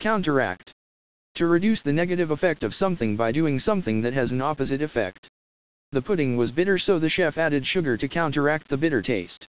Counteract. To reduce the negative effect of something by doing something that has an opposite effect. The pudding was bitter, so the chef added sugar to counteract the bitter taste.